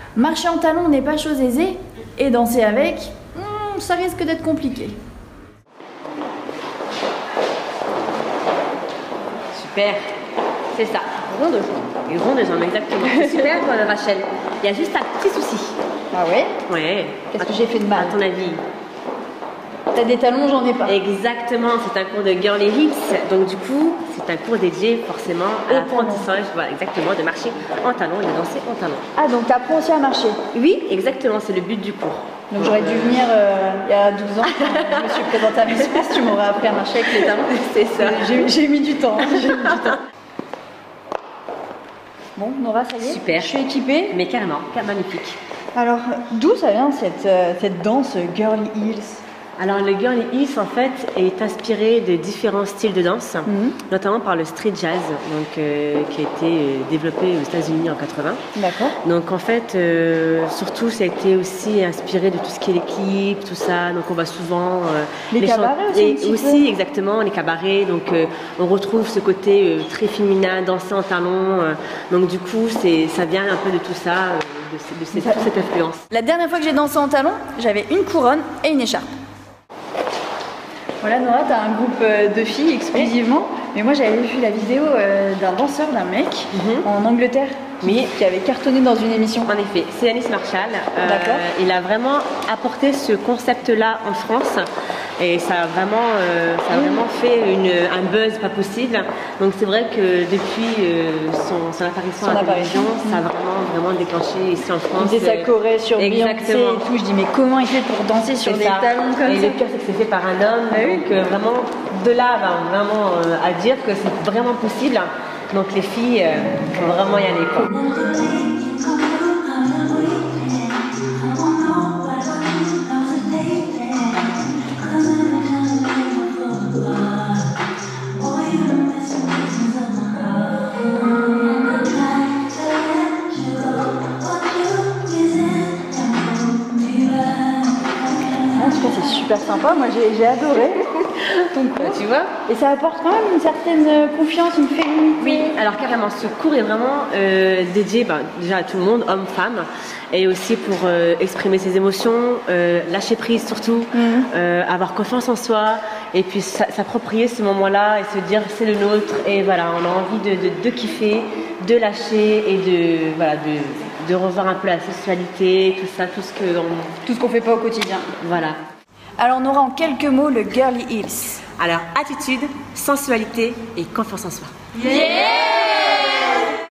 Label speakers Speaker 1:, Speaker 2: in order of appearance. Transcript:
Speaker 1: Marcher en talons n'est pas chose aisée et danser avec, ça risque d'être compliqué.
Speaker 2: Super, c'est ça, rond de jambes. Et rond de jambes, exactement. C'est super, Rachel. Il y a juste un petit souci.
Speaker 1: Ah ouais?
Speaker 2: Ouais.
Speaker 1: Qu'est-ce que j'ai fait de mal?
Speaker 2: À ton avis?
Speaker 1: T'as des talons, j'en ai pas.
Speaker 2: Exactement, c'est un cours de Girly Hips, donc du coup, c'est un cours dédié forcément à l'apprentissage, voilà, exactement, de marcher en talons et de danser en talons.
Speaker 1: Ah, donc t'apprends aussi à marcher?
Speaker 2: Oui, exactement, c'est le but du cours.
Speaker 1: Donc j'aurais dû venir il y a 12 ans, quand je me suis présentée à Miss France, tu m'aurais appris à marcher avec les talons.
Speaker 2: C'est ça.
Speaker 1: J'ai mis du temps. Bon, Nora, ça y est?
Speaker 2: Super.
Speaker 1: Je suis équipée.
Speaker 2: Mais carrément, magnifique.
Speaker 1: Alors, d'où ça vient cette danse Girly Heels?
Speaker 2: Alors le Girly Heels en fait est inspiré de différents styles de danse, notamment par le street jazz, donc, qui a été développé aux États-Unis en 80.
Speaker 1: D'accord.
Speaker 2: Donc en fait, surtout ça a été aussi inspiré de tout ce qui est les clips, tout ça. Donc on va souvent
Speaker 1: les cabarets
Speaker 2: aussi exactement les cabarets. Donc on retrouve ce côté très féminin, danser en talons. Donc du coup ça vient un peu de tout ça, de cette influence.
Speaker 1: La dernière fois que j'ai dansé en talons, j'avais une couronne et une écharpe. Voilà, Nora, tu as un groupe de filles exclusivement, mais moi j'avais vu la vidéo d'un danseur, d'un mec en Angleterre qui avait cartonné dans une émission.
Speaker 2: En effet, c'est Anis Marshall. Il a vraiment apporté ce concept-là en France et ça a vraiment fait un buzz pas possible. Donc c'est vrai que depuis son apparition à la télévision, ça a vraiment déclenché ici en France.
Speaker 1: Il faisait sa choré sur Beyoncé et tout. Je dis mais comment il fait pour danser sur des talons comme ça?
Speaker 2: Et le pire c'est que c'est fait par un homme, donc vraiment de là vraiment à dire que c'est vraiment possible. Donc les filles faut vraiment y aller quoi.
Speaker 1: C'est super sympa, moi j'ai adoré ton cours.
Speaker 2: Tu vois?
Speaker 1: Et ça apporte quand même une certaine confiance, une féminité.
Speaker 2: Oui, alors carrément, ce cours est vraiment dédié déjà à tout le monde, hommes, femmes, et aussi pour exprimer ses émotions, lâcher prise surtout, avoir confiance en soi, et puis s'approprier ce moment-là et se dire c'est le nôtre, et voilà, on a envie de kiffer, de lâcher et de revoir un peu la sexualité, tout ça, tout ce qu'on
Speaker 1: fait pas au quotidien.
Speaker 2: Voilà.
Speaker 1: Alors Nora, en quelques mots, le Girly Heels.
Speaker 2: Alors attitude, sensualité et confiance en soi.
Speaker 1: Yeah!